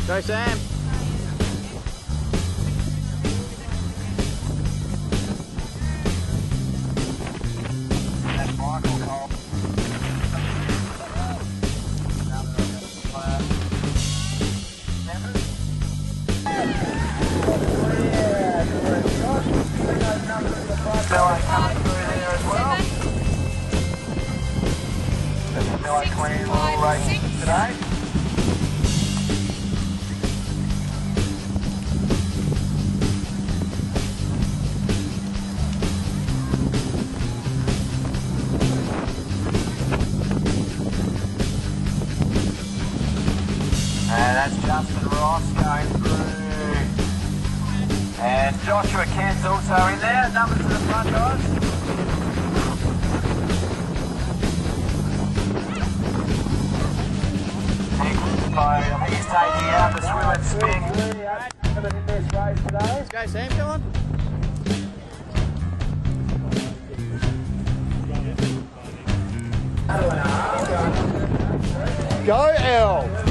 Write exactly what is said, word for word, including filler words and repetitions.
Go Sam. That's Michael Cole. Melo coming through there as well. That's the Melo Queen little race today. And that's Justin Ross going through. And Joshua Kent's also in there. Number to the front, guys. Nick Bow, I think he's taking out the swim and spin. In this race today. Let's go Sam, come on. Go Elle!